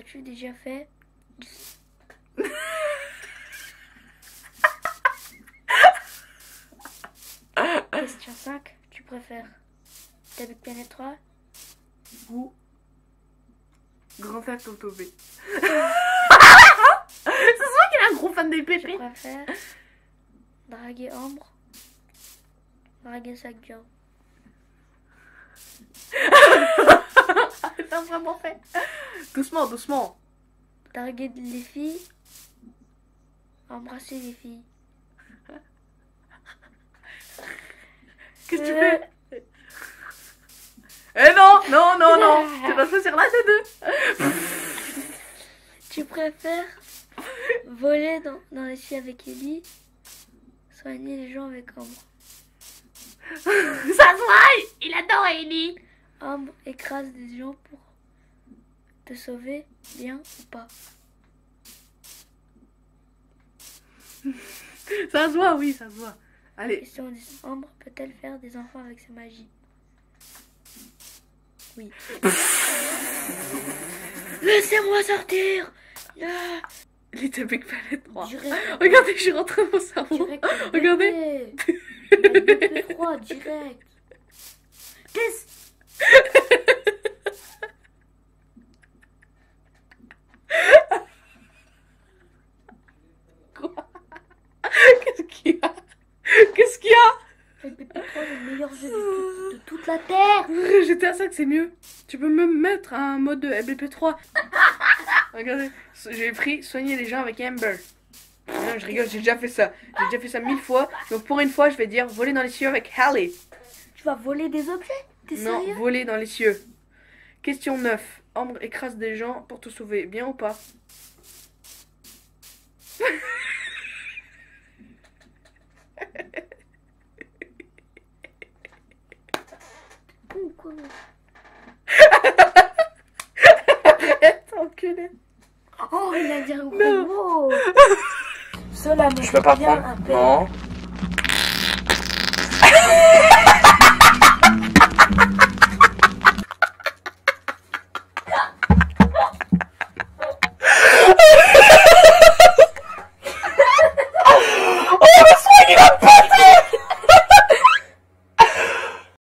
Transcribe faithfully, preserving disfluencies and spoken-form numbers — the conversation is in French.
As-tu déjà fait Question cinq. Tu préfères David Planète trois ou Grand Frère Tonto B? C'est sûr qu'il est un gros fan des Tu pépés. préfères draguer Ambre, draguer Sakura? T'as vraiment fait. Doucement, doucement. Draguer les filles, embrasser les filles. Qu'est-ce que tu Euh. fais? Eh non, non, non, non. Tu dois choisir l'un des deux. Tu préfères voler dans, dans les cieux avec Ellie, soigner les gens avec Ambre? Ça se voit, il adore Ellie. Ambre écrase des gens pour te sauver, bien ou pas? Ça se voit, oui, ça se voit. Allez. Question dix. Ambre peut-elle faire des enfants avec sa magie? Oui. Laissez-moi sortir. Là. Little Big Planet trois. Direct. Regardez, je suis rentrée dans mon cerveau. Direct. Regardez. B P trois, direct. Qu'est-ce? Quoi? Qu'est-ce qu'il y a? Qu'est-ce qu'il y a? B P trois, le meilleur jeu de, tout- de toute la Terre. G T A cinq, c'est mieux. Tu peux même mettre un mode de B P trois. Regardez, j'ai pris soigner les gens avec Amber. Non, je rigole, j'ai déjà fait ça. J'ai déjà fait ça mille fois. Donc pour une fois, je vais dire voler dans les cieux avec Hallie. Tu vas voler des objets? T'es Non, sérieux? voler dans les cieux. Question neuf. Ambre écrase des gens pour te sauver, bien ou pas? Ou quoi? Arrête, enculé. Oh, il a dit un gros Non. mot. Cela me Je peux pas revient prendre. à peine. Non.